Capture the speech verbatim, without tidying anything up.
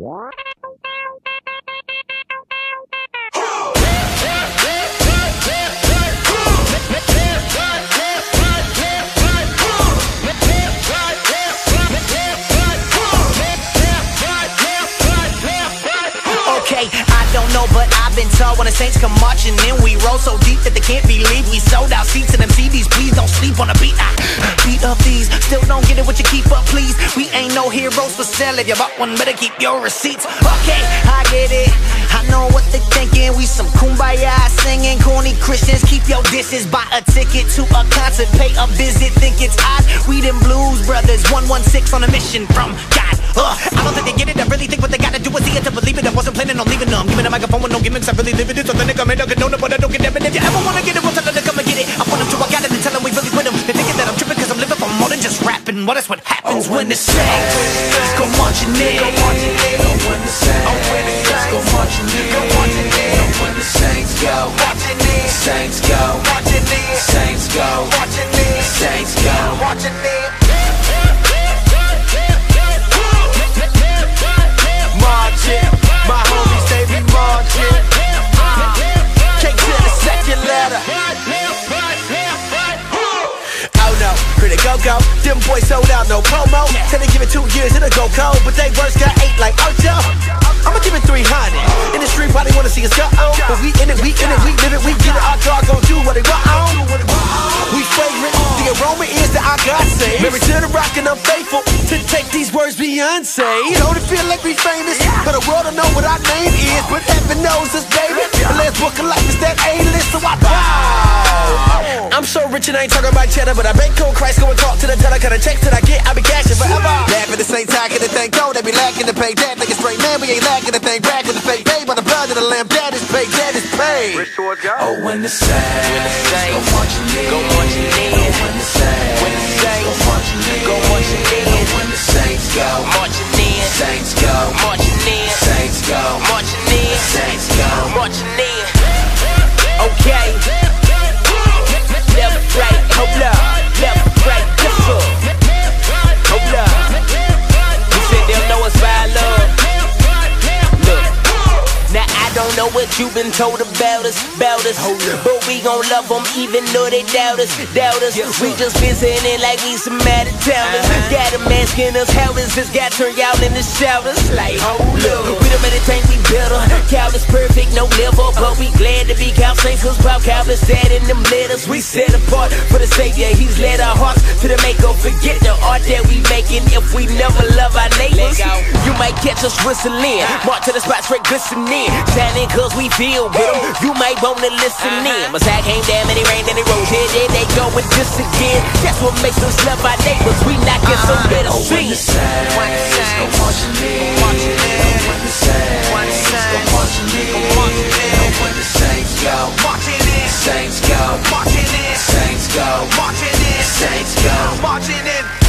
Okay, I don't know, but I've been told when the Saints come marching in, we roll so deep that they can't believe we sold out seats to them C Ds. Please don't sleep on the beat. I beat up these, still don't get it what you keep up, please. We ain't no heroes for sale. If you bought one, better keep your receipts. Okay, I get it. I know what they thinking. We some kumbaya singing, corny Christians. Keep your dishes, buy a ticket to a concert, pay a visit. Think it's odd? We them blues brothers, one one six on a mission from God. Uh, I don't think they get it. I really think what they gotta do is see it to believe it. I wasn't planning on leaving them. Give me the microphone with no gimmicks. I really live it. It's authentic. I may not get known, but I don't get them. And if you ever wanna get it, we'll tell them to come and get it. I want them to. I got it and tell them we really with them. They're thinking that I'm tripping because I'm living for more than just rapping. What is what happens oh, when the Saints go marching in? Go marching in. Oh, when the Saints go marching in. Go marching in. Oh, when the Saints go marching in. Saints go marching in. Saints go marching in. Saints go marching in. Marching, my homies they be marching. Can't tell the second letter. Oh no, pretty go go. Them boys sold out, no promo. Tell they give it two years, it'll go cold, but they words got eight like Ocho. I'ma give it three hundred. In the street, probably wanna see us go on, but we in it, we in it, we live it, we get it. Our God gon' do what they want on. We fragrant, the aroma is that our God saves. Married to the rock and I'm faithful to take these words Beyonce. Don't it feel like we famous? But the world don't know what our name is, but heaven knows us, baby. The last book of life is that A-list, so I bow. I'm so rich and I ain't talking about cheddar, but I been cold Christ, go and talk to the teller. Cut a check till I get, I be cashing forever. Laugh at the same time, get the thing go, they be lacking to pay that. Like a straight man, we ain't lacking the thing back with the fake pay. By the blood of the lamb, that is paid, that is paid. Oh, when the Saints go marching in. Go marching in. Oh, when the Saints when the Saints go marching in. Go marching in. Oh, when the Saints go marching in. Saints go marching in. Saints go marching in. Saints go marching in. Okay. Left, right, hold up. Left, right, lift up. Hold up. You said they'll know us by love. Look. Now I don't know what you've been told about us, about us, but we gon' love them even though they doubt us, doubt us. We just visiting like we some out of towners. Got them asking us how is this guy turned out in the showers. Like hold up, we don't meditate, we better. Cow is perfect, no liver, but we glad to be cow saints. Cause Bob Cow is dead in them letters. We set apart for the Savior, he's led our hearts to the maker. Forget the art that we making if we never love our neighbors. You might catch us whistling, march to the spot straight glistening. Shining cause we feel with them, you might wanna listen in. My side came down and it rained and it rose. Here there they go and this again. That's what makes us love our neighbors. We not get so better oh, when the Saints go marching in. Oh, when the Saints go marching in. Oh, when the Saints go marching in. Saints go marching in. Saints go marching in. Saints go marching in.